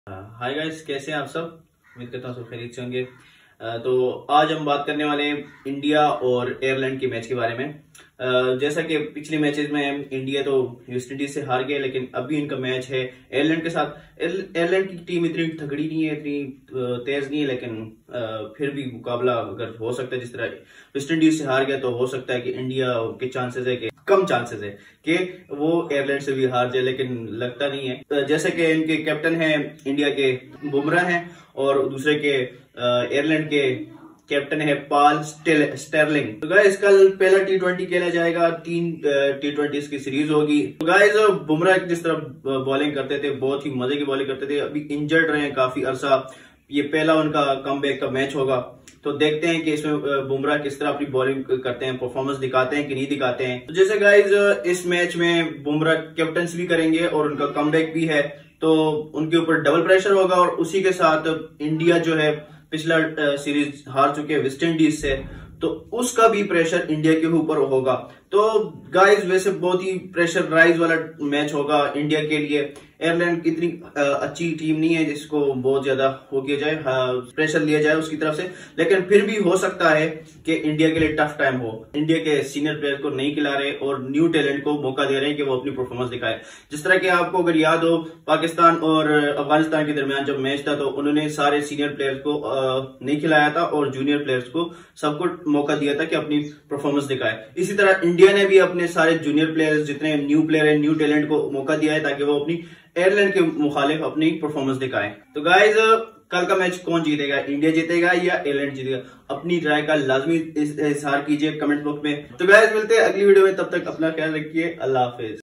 Hi guys, कैसे हैं आप सब। उम्मीद करता हूँ सब खैरियत से होंगे। तो आज हम बात करने वाले हैं इंडिया और आयरलैंड के मैच के बारे में। जैसा कि पिछले मैचेस में इंडिया तो वेस्ट इंडीज से हार गया, लेकिन अभी इनका मैच है आयरलैंड के साथ। आयरलैंड की टीम इतनी तगड़ी नहीं है, इतनी तेज नहीं है, लेकिन फिर भी मुकाबला अगर हो सकता है, जिस तरह वेस्ट इंडीज से हार गया तो हो सकता है कि इंडिया के चांसेस है कि कम चांसेस है कि वो आयरलैंड से भी हार जाए, लेकिन लगता नहीं है। जैसे कि इनके कैप्टन हैं इंडिया के बुमराह हैं, और दूसरे के आयरलैंड के कैप्टन है पॉल स्टेरलिंग। तो गाइस कल पहला T20 खेला जाएगा, 3 T20 की सीरीज होगी। तो गाइस बुमराह जिस तरह बॉलिंग करते थे, बहुत ही मजे की बॉलिंग करते थे। अभी इंजर्ड रहे हैं काफी अरसा, ये पहला उनका कमबैक का मैच होगा। तो देखते हैं कि इसमें बुमराह किस तरह अपनी बॉलिंग करते हैं, परफॉर्मेंस दिखाते हैं कि नहीं दिखाते हैं। तो जैसे गाइस इस मैच में बुमराह कैप्टंस भी करेंगे और उनका कमबैक भी है, तो उनके ऊपर डबल प्रेशर होगा। और उसी के साथ इंडिया जो है पिछला सीरीज हार चुके हैं वेस्ट इंडीज से, तो उसका भी प्रेशर इंडिया के ऊपर होगा। तो गाइस वैसे बहुत ही प्रेशर राइज वाला मैच होगा इंडिया के लिए। आयरलैंड इतनी अच्छी टीम नहीं है जिसको बहुत ज्यादा हो किया जाए, प्रेशर लिया जाए उसकी तरफ से, लेकिन फिर भी हो सकता है कि इंडिया के लिए टफ टाइम हो। इंडिया के सीनियर प्लेयर को नहीं खिला रहे और न्यू टैलेंट को मौका दे रहे हैं कि वो अपनी परफॉर्मेंस दिखाए। जिस तरह के आपको अगर याद हो, पाकिस्तान और अफगानिस्तान के दरमियान जब मैच था तो उन्होंने सारे सीनियर प्लेयर्स को नहीं खिलाया था और जूनियर प्लेयर्स को सबको मौका दिया था कि अपनी परफॉर्मेंस दिखाए। इसी तरह इंडिया ने भी अपने सारे जूनियर प्लेयर्स, जितने न्यू प्लेयर है, न्यू टैलेंट को मौका दिया है ताकि वो अपनी आयरलैंड के मुखालिफ अपनी परफॉर्मेंस दिखाएं। तो गाइज कल का मैच कौन जीतेगा, इंडिया जीतेगा या आयरलैंड जीतेगा? अपनी राय का लाजमी इजहार कीजिए कमेंट बॉक्स में। तो गाइज मिलते हैं अगली वीडियो में, तब तक अपना ख्याल रखिए। अल्लाह हाफिज।